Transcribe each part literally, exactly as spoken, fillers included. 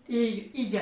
I igen.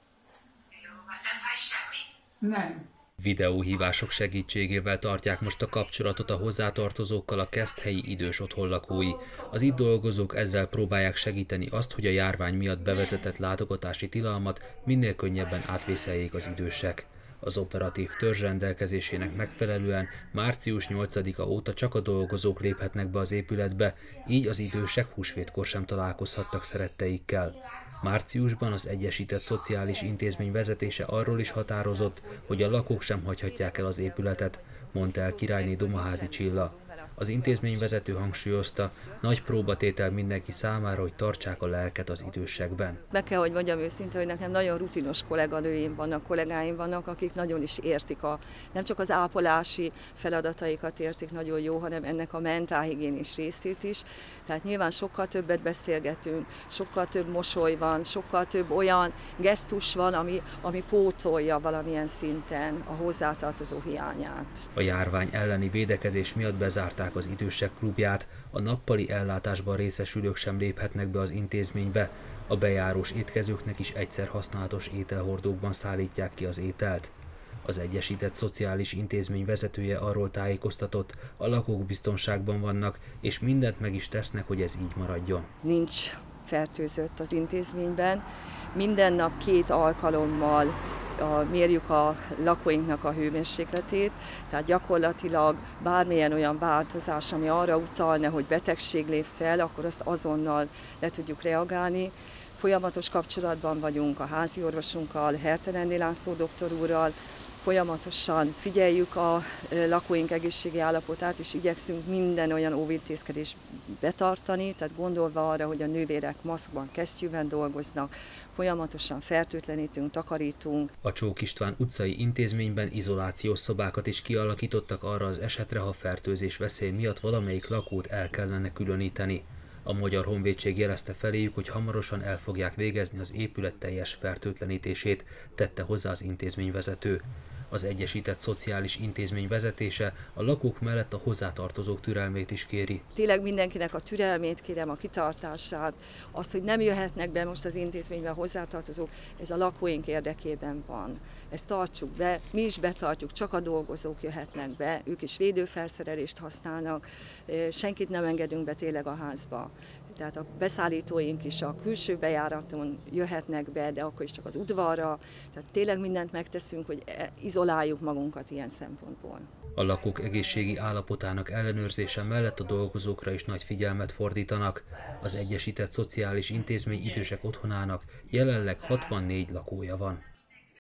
Jó, nem fáj semmi? Nem. Videóhívások segítségével tartják most a kapcsolatot a hozzátartozókkal a keszthelyi idős otthon lakói. Az itt dolgozók ezzel próbálják segíteni azt, hogy a járvány miatt bevezetett látogatási tilalmat minél könnyebben átvészeljék az idősek. Az operatív törzs rendelkezésének megfelelően március nyolcadika óta csak a dolgozók léphetnek be az épületbe, így az idősek húsvétkor sem találkozhattak szeretteikkel. Márciusban az Egyesített Szociális Intézmény vezetése arról is határozott, hogy a lakók sem hagyhatják el az épületet, mondta el Királyné Domaházi Csilla. Az intézményvezető hangsúlyozta, nagy próbatétel mindenki számára, hogy tartsák a lelket az idősekben. Meg kell, hogy mondjam őszintén, hogy nekem nagyon rutinos kolléganőim vannak, kollégáim vannak, akik nagyon is értik, a, nem csak az ápolási feladataikat értik nagyon jó, hanem ennek a mentálhigiénis részét is. Tehát nyilván sokkal többet beszélgetünk, sokkal több mosoly van, sokkal több olyan gesztus van, ami, ami pótolja valamilyen szinten a hozzátartozó hiányát. A járvány elleni védekezés miatt bezárták az idősek klubját, a nappali ellátásban részesülők sem léphetnek be az intézménybe, a bejárós étkezőknek is egyszer használatos ételhordókban szállítják ki az ételt. Az Egyesített Szociális Intézmény vezetője arról tájékoztatott, a lakók biztonságban vannak, és mindent meg is tesznek, hogy ez így maradjon. Nincs fertőzött az intézményben, minden nap két alkalommal A, mérjük a lakóinknak a hőmérsékletét, tehát gyakorlatilag bármilyen olyan változás, ami arra utalna, hogy betegség lép fel, akkor azt azonnal le tudjuk reagálni. Folyamatos kapcsolatban vagyunk a házi orvosunkkal, Hertelenné László doktor úrral, folyamatosan figyeljük a lakóink egészségi állapotát, és igyekszünk minden olyan óvintézkedést betartani, tehát gondolva arra, hogy a nővérek maszkban, kesztyűben dolgoznak, folyamatosan fertőtlenítünk, takarítunk. A Csók István utcai intézményben izolációs szobákat is kialakítottak arra az esetre, ha fertőzés veszély miatt valamelyik lakót el kellene különíteni. A Magyar Honvédség jelezte feléjük, hogy hamarosan el fogják végezni az épület teljes fertőtlenítését, tette hozzá az intézményvezető. Az Egyesített Szociális Intézmény vezetése a lakók mellett a hozzátartozók türelmét is kéri. Tényleg mindenkinek a türelmét kérem, a kitartását, azt, hogy nem jöhetnek be most az intézménybe hozzátartozók, ez a lakóink érdekében van. Ezt tartsuk be, mi is betartjuk, csak a dolgozók jöhetnek be, ők is védőfelszerelést használnak, senkit nem engedünk be tényleg a házba. Tehát a beszállítóink is a külső bejáraton jöhetnek be, de akkor is csak az udvarra. Tehát tényleg mindent megteszünk, hogy izoláljuk magunkat ilyen szempontból. A lakók egészségi állapotának ellenőrzése mellett a dolgozókra is nagy figyelmet fordítanak. Az Egyesített Szociális Intézmény idősek otthonának jelenleg hatvannégy lakója van.